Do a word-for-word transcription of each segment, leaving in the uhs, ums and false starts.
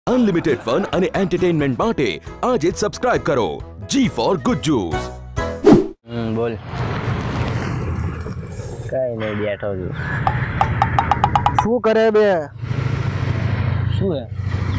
Unlimited fun અને entertainment માટે આજે જ સબસ્ક્રાઇબ કરો જી ફોર ગુજ્જુસ। હમ બોલ કઈ નહીં બેઠો છું। શું કરે બે? શું હે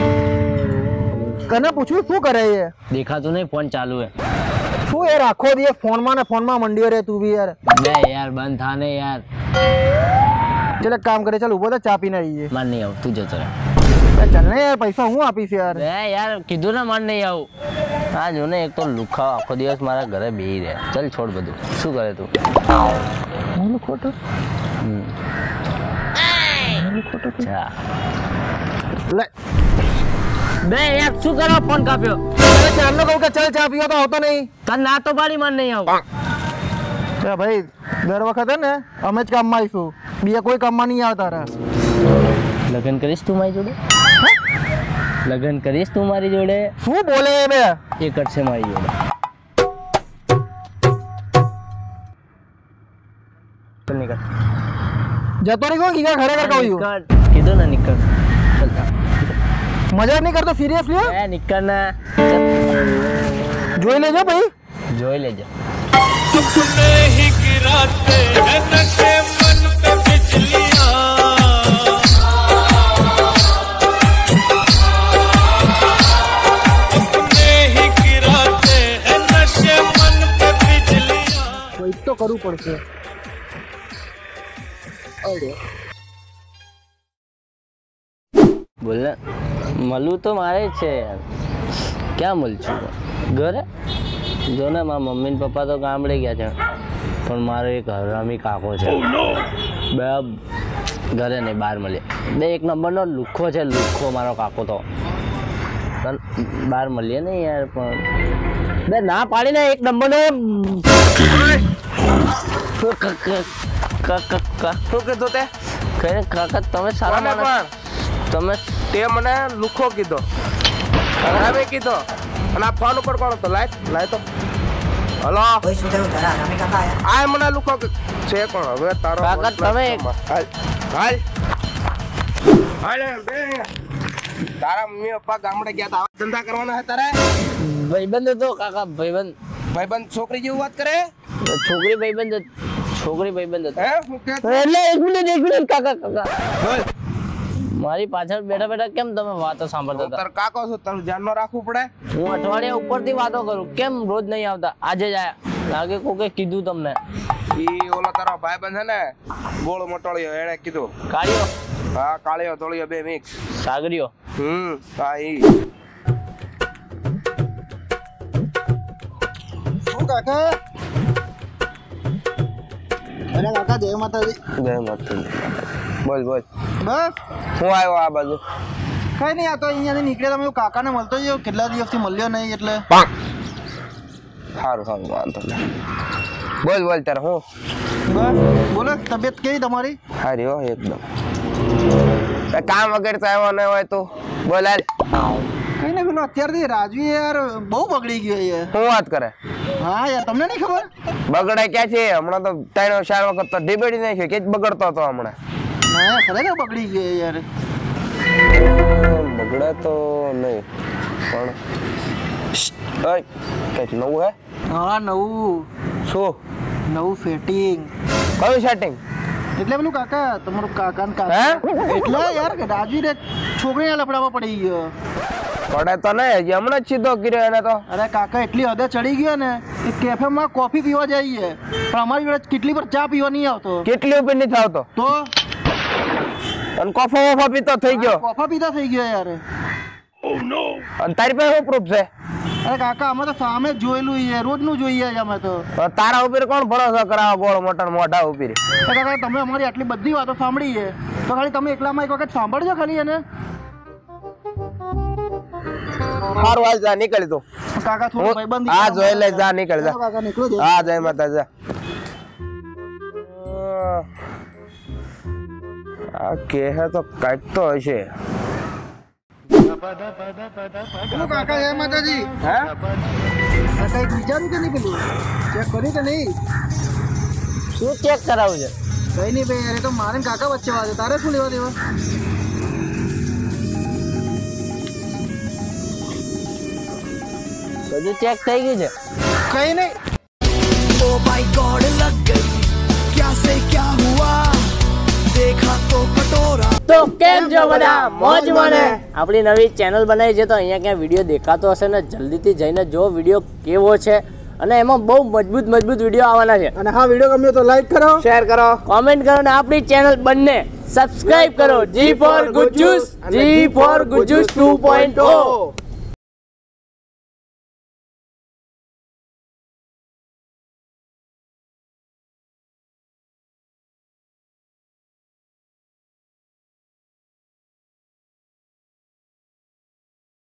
કને પૂછું શું કરે છે? દેખાતું નહીં ફોન ચાલુ હે। શું યાર આખો દિવસ ફોન માં ને ફોન માં મંડ્યો રે તું બી યાર। બે યાર બંધ થા ને યાર। चल एक काम करे चल उभो तो चा पीने आइए। मन नहीं आव तू जतो रे। चल ने यार पैसा हूं आपीस यार। बे यार कीधु ना मन नहीं आव। आ जो ने एक तो लुखा आखो दिवस मारा घरे बेही रे। चल छोड़ बधु शू करे तू? मोनो खोटो हम्म मोनो खोटो अच्छा ले बे यार शू करो फोन काप्यो? अरे चार नो कहू के चल चा पियो तो होतो नहीं। तन ना तो बाड़ी मन नहीं आव। ए भाई दर वखत है ने અમે જ કામ માં આવીશું બીજા કોઈ કામ માં નહીં આવતા રા। લગન કરીશ તું મારી જોડે? લગન કરીશ તું મારી જોડે? શું બોલે બે? એક કરશે મારી જોડે। चल निकल જતો રહી ગયો કે ખરેખર કહું છું? કીધું ને નિકળ। ચલ મજાક નહીં કરતો સિરિયસલી? એ નિકળ ના જોઈ લેજો ભાઈ જોઈ લેજો। तुमने ही गिराते हैं नशे मन पे बिजलियां तुमने ही गिराते हैं नशे मन पे बिजलियां कोई तो करू पड़શે। बोल मलू तो मारे छे यार क्या मल छू घरे जो ने मारा मम्मी ने पप्पा तो गामडे गया छे पण मारो एक हरामी काको छे बे घरे नहीं बाहर मळे बे एक नंबर नो लुखो छे लुखो मारो काको तो बाहर मळीए नहीं यार पण बे ना पाड़ी ने एक नंबर नो શું કીધું તે? कहे काका तमे सारा કોને પણ तमे તે મને લુખો કીધો હરામી કીધો અને આ ફોન ઉપર કોણ હતો? લાય લાય તો હલો ઓય શું થયું તારા રામી કાકા આયા? આ મને લુખો કી- છે કોણ હવે તારો કાકા, તમે એક- હાલ હાલ હાલ બે તારા મમ્મી પપ્પા ગામડે ગયા તા ધંધા કરવાના હે તારે? भाईबंध तो काका भाईबंध ભાઈબંધ છોકરી જેવું વાત કરે छोकरी भाईबंध छोकरी भाईबंध હે હું કે એટલે એક મિનિટ એક મિનિટ કાકા કાકા બોલ મારી પાછળ બેઠા બેઠા કેમ તમે વાતો સાંભળતા હતા? તાર કાકો છો તારું ધ્યાનમાં રાખવું પડે। હું અઠવાડિયા ઉપરથી વાતો કરું કેમ રોજ નહીં આવતા? આજે જ આયા લાગે કોકે કીધું તમને? ઈ ઓલો તારો ભાઈબંધ છે ને ગોળ મોટોળિયો એણે કીધું। કાળિયો હા કાળિયો તોળિયો બે મિક્સ। સાગરિયો હમ હા ઈ શું કાકા? અરે કાકા જય માતાજી। જય માતાજી। બોલ બોલ બસ હું આવ્યો આ બાજુ। કઈ નહીં આ તો અહીંયાથી નીકળ્યા તમે કાકાને મળતો જ કેટલા દિવસથી મળ્યો નહીં એટલે સારું સારું વાંધો નહીં। બોલ બોલ તારે હું બસ બોલો તબિયત કેવી તમારી? હારી હો એકદમ। એ કામ વગર તો આવ્યો ન હોય તું બોલ હાલ। કઈ નહીં પેલો અત્યારથી રાજવી યાર બહુ બગડી ગયો યાર। હું વાત કરે હા યાર તમને નહીં ખબર? બગડે ક્યાં છે હમણાં તો ત્રણ ચાર વખત તો ડીબેડી નાખ્યો કે જ બગડતો હતો હમણાં। હા ખરેખર બગડી ગયો યાર। બગડે તો નહીં પણ ઓય કંઈક નવું હે? હા નવું શું નવું સેટિંગ કયું સેટિંગ? એટલે પેલું કાકા તમારું કાકા ને કાકા એટલે યાર કે રાજવી રે છોકરીના લફડામાં પડી ગયો। પડે તો નહીં હજી હમણાં જ સીધો કર્યો એને તો। અરે કાકા એટલી હદે ચડી ગયો ને કે કેફેમાં કોફી પીવા જઈએ પણ અમારી જોડે કેટલી પર ચા પીવા નહીં આવતો કેટલી ઉપર નથી આવતો તો અને કોફો વોફો પીતો થઈ ગયો કોફા પીતા થઈ ગયો યાર। અને તારી પાસે શું પ્રૂફ છે? અરે કાકા અમે તો સામે જ જોયેલું છે રોજનું જોઈએ છે અમે તો। તો તારા ઉપર કોણ ભરોસો કરાવે ગોળ મોટા મોઢા ઉપર? તો કાકા તમે અમારી આટલી બધી વાતો સાંભળી છે તો ખાલી તમે એકલામાં એક વખત સાંભળજો ખાલી એને। સારું હાલ જા નીકળી તું। કાકા થોડું ભાઈબંધ હા જોઈ લે જા નીકળ જા। કાકા નીકળો જ। હા જય માતા જા। આ કે હે તો કાંઈક તો હશે। પેલું કાકા જય માતાજી હે કઈક વિચાર્યું કે નહીં? પેલું ચેક કર્યું કે નહીં? શું ચેક કરાવું છે? કઈ નહીં ભાઈ યાર એ તો મારે ને કાકા વચ્ચે વાત છે તારે શું લેવા દેવા? બધું ચેક થઈ ગયું છે. કઈ નહીં. ओ माय गॉड लग गई क्या से क्या हुआ देखा तो कटोरा. તો કેમ છો બધા મોજમાં ને? આપણી નવી ચેનલ બનાવી છે તો અહીંયા ક્યાં વિડીયો દેખાતો હશે ને, જલ્દીથી જઈને જો વિડીયો કેવો છે, અને એમાં બહુ મજબૂત મજબૂત વિડીયો આવવાના છે. અને હા, વિડીયો ગમ્યો તો લાઈક કરો, શેર કરો, કોમેન્ટ કરો, અને આપણી ચેનલ બંને સબસ્ક્રાઇબ કરો. G for Gujjus, G for Gujjus two point O.